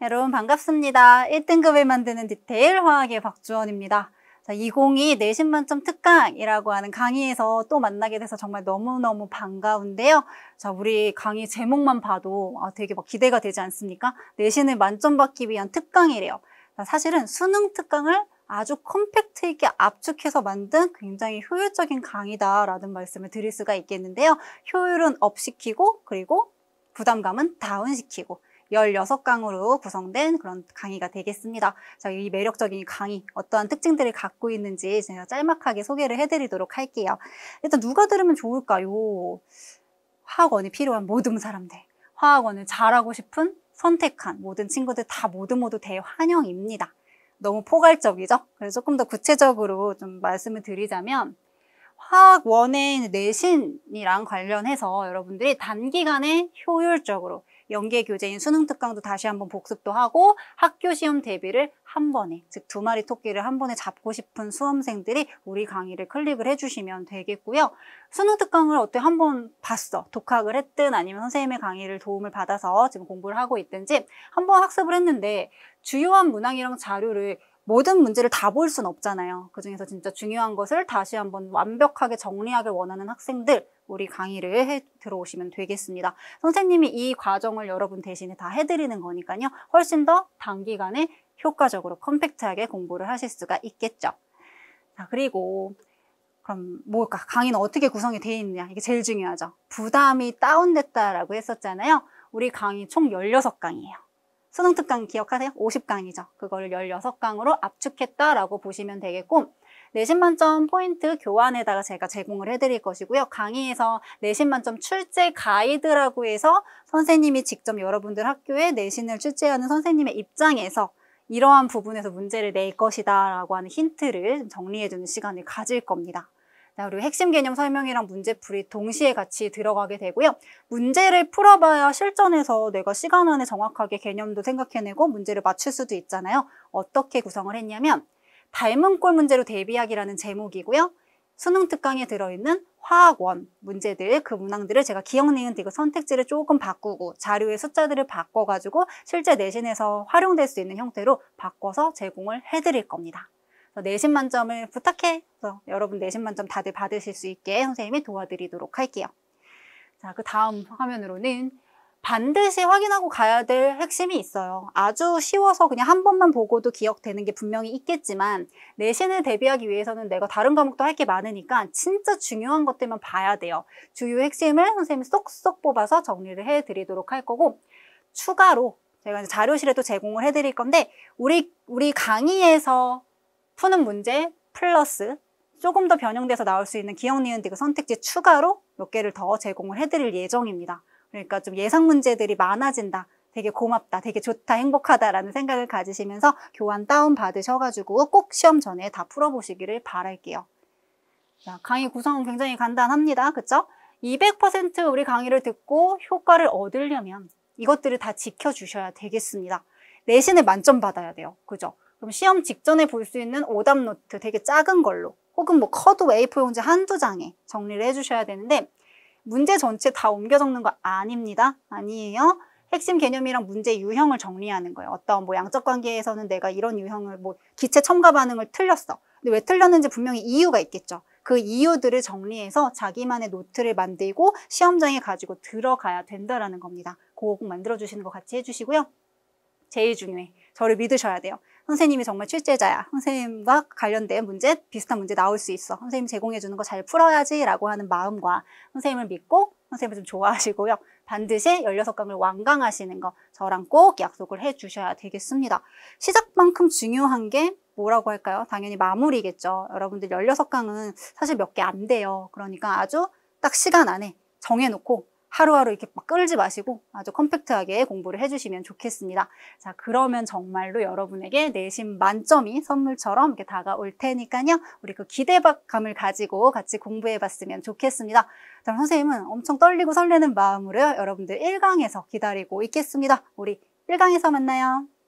여러분 반갑습니다. 1등급을 만드는 디테일 화학의 박주원입니다. 자, 2022 내신 만점 특강이라고 하는 강의에서 또 만나게 돼서 정말 너무너무 반가운데요. 자, 우리 강의 제목만 봐도 되게 막 기대가 되지 않습니까? 내신을 만점 받기 위한 특강이래요. 자, 사실은 수능 특강을 아주 컴팩트 있게 압축해서 만든 굉장히 효율적인 강의다라는 말씀을 드릴 수가 있겠는데요. 효율은 업시키고 그리고 부담감은 다운시키고 16강으로 구성된 그런 강의가 되겠습니다. 자, 이 매력적인 강의 어떠한 특징들을 갖고 있는지 제가 짤막하게 소개를 해드리도록 할게요. 일단 누가 들으면 좋을까요? 화학원이 필요한 모든 사람들, 화학원을 잘하고 싶은 선택한 모든 친구들 다 모두 대환영입니다. 너무 포괄적이죠? 그래서 조금 더 구체적으로 좀 말씀을 드리자면 화학원의 내신이랑 관련해서 여러분들이 단기간에 효율적으로 연계교재인 수능특강도 다시 한번 복습도 하고 학교 시험 대비를 한 번에, 즉 2마리 토끼를 한 번에 잡고 싶은 수험생들이 우리 강의를 클릭을 해주시면 되겠고요. 수능특강을 어떻게 한번 봤어, 독학을 했든 아니면 선생님의 강의를 도움을 받아서 지금 공부를 하고 있든지 한번 학습을 했는데 주요한 문항이랑 자료를 모든 문제를 다 볼 수는 없잖아요. 그중에서 진짜 중요한 것을 다시 한번 완벽하게 정리하길 원하는 학생들, 우리 강의를 들어오시면 되겠습니다. 선생님이 이 과정을 여러분 대신에 다 해드리는 거니까요. 훨씬 더 단기간에 효과적으로 컴팩트하게 공부를 하실 수가 있겠죠. 자, 그리고 그럼 뭘까? 강의는 어떻게 구성이 되어 있느냐? 이게 제일 중요하죠. 부담이 다운됐다라고 했었잖아요. 우리 강의 총 16강이에요. 수능특강 기억하세요? 50강이죠. 그거를 16강으로 압축했다라고 보시면 되겠고, 내신 만점 포인트 교환에다가 제가 제공을 해드릴 것이고요. 강의에서 내신 만점 출제 가이드라고 해서 선생님이 직접 여러분들 학교에 내신을 출제하는 선생님의 입장에서 이러한 부분에서 문제를 낼 것이다 라고 하는 힌트를 정리해주는 시간을 가질 겁니다. 그리고 핵심 개념 설명이랑 문제풀이 동시에 같이 들어가게 되고요. 문제를 풀어봐야 실전에서 내가 시간 안에 정확하게 개념도 생각해내고 문제를 맞출 수도 있잖아요. 어떻게 구성을 했냐면 닮은 꼴 문제로 대비하기라는 제목이고요. 수능 특강에 들어있는 화학원 문제들, 그 문항들을 제가 기억, 니은, 디귿 선택지를 조금 바꾸고 자료의 숫자들을 바꿔가지고 실제 내신에서 활용될 수 있는 형태로 바꿔서 제공을 해드릴 겁니다. 내신 만점을 부탁해. 여러분 내신 만점 다들 받으실 수 있게 선생님이 도와드리도록 할게요. 자, 그 다음 화면으로는 반드시 확인하고 가야 될 핵심이 있어요. 아주 쉬워서 그냥 한 번만 보고도 기억되는 게 분명히 있겠지만 내신을 대비하기 위해서는 내가 다른 과목도 할 게 많으니까 진짜 중요한 것들만 봐야 돼요. 주요 핵심을 선생님이 쏙쏙 뽑아서 정리를 해드리도록 할 거고, 추가로 제가 자료실에 또 제공을 해드릴 건데 우리 강의에서 푸는 문제 플러스 조금 더 변형돼서 나올 수 있는 기억, 니은, 디귿 선택지 추가로 몇 개를 더 제공을 해드릴 예정입니다. 그러니까 좀 예상 문제들이 많아진다, 되게 고맙다, 되게 좋다, 행복하다라는 생각을 가지시면서 교환 다운 받으셔가지고 꼭 시험 전에 다 풀어보시기를 바랄게요. 자, 강의 구성은 굉장히 간단합니다. 그쵸? 200% 우리 강의를 듣고 효과를 얻으려면 이것들을 다 지켜주셔야 되겠습니다. 내신을 만점 받아야 돼요. 그죠? 그럼 시험 직전에 볼 수 있는 오답 노트 되게 작은 걸로 혹은 뭐 커드 A4 용지 한두 장에 정리를 해주셔야 되는데 문제 전체 다 옮겨 적는 거 아닙니다. 아니에요. 핵심 개념이랑 문제 유형을 정리하는 거예요. 어떤 뭐 양적 관계에서는 내가 이런 유형을 뭐 기체 첨가 반응을 틀렸어. 근데 왜 틀렸는지 분명히 이유가 있겠죠. 그 이유들을 정리해서 자기만의 노트를 만들고 시험장에 가지고 들어가야 된다라는 겁니다. 그거 꼭 만들어주시는 거 같이 해주시고요. 제일 중요해. 저를 믿으셔야 돼요. 선생님이 정말 출제자야. 선생님과 관련된 문제, 비슷한 문제 나올 수 있어. 선생님 제공해주는 거 잘 풀어야지 라고 하는 마음과 선생님을 믿고 선생님을 좀 좋아하시고요. 반드시 16강을 완강하시는 거 저랑 꼭 약속을 해주셔야 되겠습니다. 시작만큼 중요한 게 뭐라고 할까요? 당연히 마무리겠죠. 여러분들 16강은 사실 몇 개 안 돼요. 그러니까 아주 딱 시간 안에 정해놓고 하루하루 이렇게 막 끌지 마시고 아주 컴팩트하게 공부를 해주시면 좋겠습니다. 자, 그러면 정말로 여러분에게 내신 만점이 선물처럼 이렇게 다가올 테니까요. 우리 그 기대감을 가지고 같이 공부해봤으면 좋겠습니다. 자, 선생님은 엄청 떨리고 설레는 마음으로 여러분들 1강에서 기다리고 있겠습니다. 우리 1강에서 만나요.